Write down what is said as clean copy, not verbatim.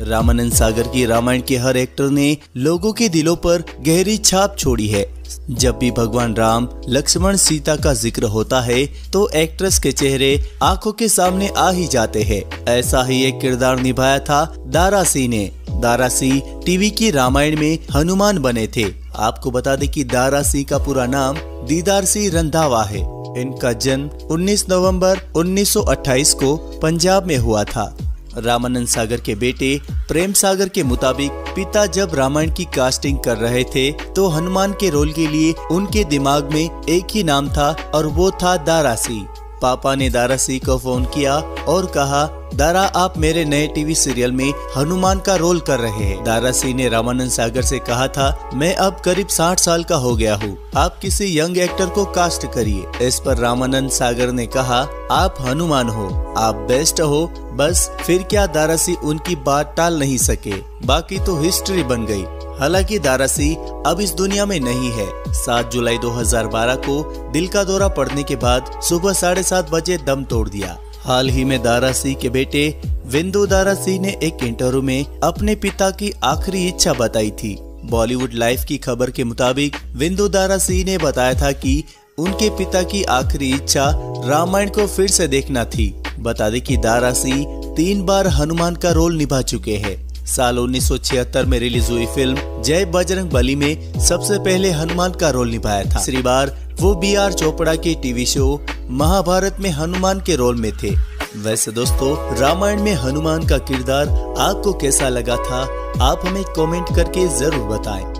रामानंद सागर की रामायण के हर एक्टर ने लोगों के दिलों पर गहरी छाप छोड़ी है। जब भी भगवान राम, लक्ष्मण, सीता का जिक्र होता है तो एक्ट्रेस के चेहरे आंखों के सामने आ ही जाते हैं। ऐसा ही एक किरदार निभाया था दारा सिंह ने। दारा सिंह टीवी की रामायण में हनुमान बने थे। आपको बता दें कि दारा सिंह का पूरा नाम दीदार सिंह रंधावा है। इनका जन्म 19 नवंबर 1928 को पंजाब में हुआ था। रामानंद सागर के बेटे प्रेम सागर के मुताबिक पिता जब रामायण की कास्टिंग कर रहे थे तो हनुमान के रोल के लिए उनके दिमाग में एक ही नाम था और वो था दारा सिंह। पापा ने दारा सिंह को फोन किया और कहा, दारा आप मेरे नए टीवी सीरियल में हनुमान का रोल कर रहे हैं। दारा सिंह ने रामानंद सागर से कहा था, मैं अब करीब 60 साल का हो गया हूँ, आप किसी यंग एक्टर को कास्ट करिए। इस पर रामानंद सागर ने कहा, आप हनुमान हो, आप बेस्ट हो। बस फिर क्या, दारा सिंह उनकी बात टाल नहीं सके। बाकी तो हिस्ट्री बन गई। हालांकि दारा सिंह अब इस दुनिया में नहीं है। 7 जुलाई 2012 को दिल का दौरा पड़ने के बाद सुबह 7:30 बजे दम तोड़ दिया। हाल ही में दारा सिंह के बेटे विंदु दारा सिंह ने एक इंटरव्यू में अपने पिता की आखिरी इच्छा बताई थी। बॉलीवुड लाइव की खबर के मुताबिक विंदु दारा सिंह ने बताया था कि उनके पिता की आखिरी इच्छा रामायण को फिर से देखना थी। बता दें कि दारा सिंह 3 बार हनुमान का रोल निभा चुके हैं। साल 1976 में रिलीज हुई फिल्म जय बजरंगबली में सबसे पहले हनुमान का रोल निभाया था। तीसरी बार वो BR चोपड़ा के टीवी शो महाभारत में हनुमान के रोल में थे। वैसे दोस्तों, रामायण में हनुमान का किरदार आपको कैसा लगा था, आप हमें कमेंट करके जरूर बताएं।